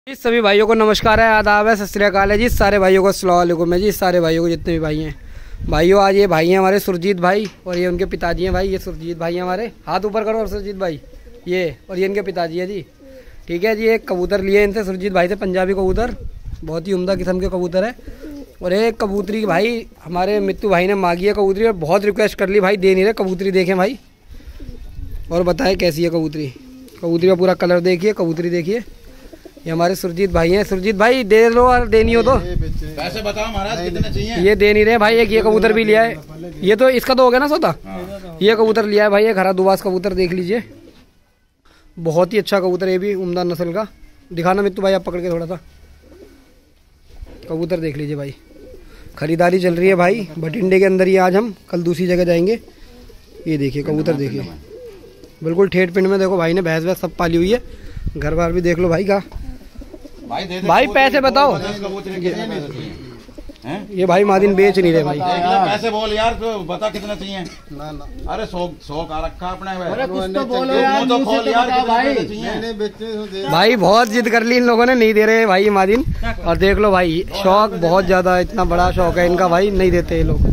जी सभी भाइयों को नमस्कार है, आदाब है, सत श्री अकाल है जी। सारे भाइयों को अस्सलाम वालेकुम है जी। सारे भाइयों को जितने भी भाई हैं, भाइयों आज ये भाई हैं हमारे सुरजीत भाई और ये उनके पिताजी हैं भाई। ये सुरजीत भाई हैं हमारे, हाथ ऊपर करो और सुरजीत भाई ये, और ये इनके पिताजी है जी। ठीक है जी। एक कबूतर लिए इनसे सुरजीत भाई से, पंजाबी कबूतर, बहुत ही उम्दा किस्म के कबूतर है। और एक कबूतरी भाई हमारे मित्तू भाई ने मांगी है कबूतरी, और बहुत रिक्वेस्ट कर ली भाई, दे नहीं रहे। कबूतरी देखें भाई और बताएं कैसी है कबूतरी। कबूतरी का पूरा कलर देखिए, कबूतरी देखिए। ये हमारे सुरजीत भाई हैं। सुरजीत भाई दे लो, और देनी हो तो पैसे बताओ महाराज कितने चाहिए। ये दे नहीं रहे भाई। एक ये कबूतर भी लिया है, ये तो इसका तो हो गया ना सौदा। ये कबूतर लिया है भाई, एक हरा दुबास कबूतर, देख लीजिए, बहुत ही अच्छा कबूतर, ये भी उम्दा नस्ल का। दिखाना मित्तू भाई, आप पकड़ के थोड़ा सा कबूतर देख लीजिए भाई। खरीदारी चल रही है भाई भटिंडे के अंदर ही। आज हम कल दूसरी जगह जाएंगे। ये देखिए कबूतर देखिए, बिल्कुल ठेठ पिंड में। देखो भाई ने भैंस वैस सब पाली हुई है, घर बार भी देख लो भाई का। भाई पैसे बताओ। ये भाई मादिन बेच नहीं रहे भाई। पैसे बोल यार, तो बता कितना चाहिए। अरे 100 का रखा अपने। अरे कुछ तो बोलो यार, तो खोल यार भाई बहुत जिद कर ली इन लोगों ने, नहीं दे रहे भाई मादिन। और देख लो भाई, शौक बहुत ज्यादा, इतना बड़ा शौक है इनका भाई, नहीं देते ये लोग।